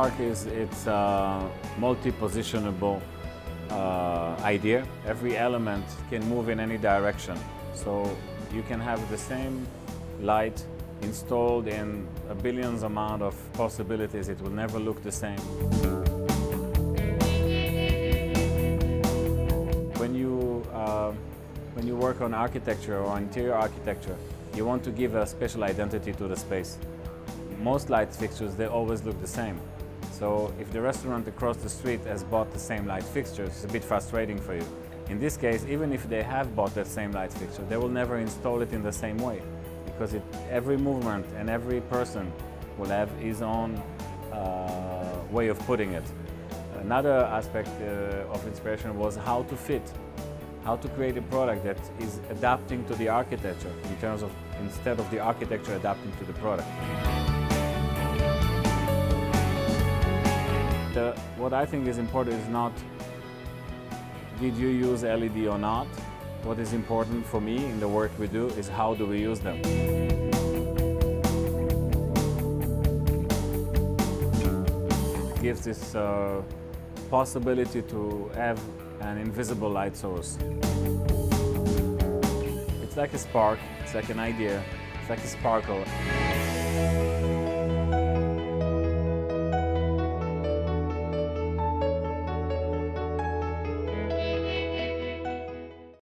SPARK it's a multi-positionable idea. Every element can move in any direction. So you can have the same light installed in a billions amount of possibilities. It will never look the same. When you work on architecture or interior architecture, you want to give a special identity to the space. Most light fixtures, they always look the same. So if the restaurant across the street has bought the same light fixtures, it's a bit frustrating for you. In this case, even if they have bought that same light fixture, they will never install it in the same way, because every movement and every person will have his own way of putting it. Another aspect of inspiration was how to fit, how to create a product that is adapting to the architecture in terms of, instead of the architecture adapting to the product. What I think is important is not did you use LED or not. What is important for me in the work we do is how do we use them. It gives this possibility to have an invisible light source. It's like a spark, it's like an idea, it's like a sparkle.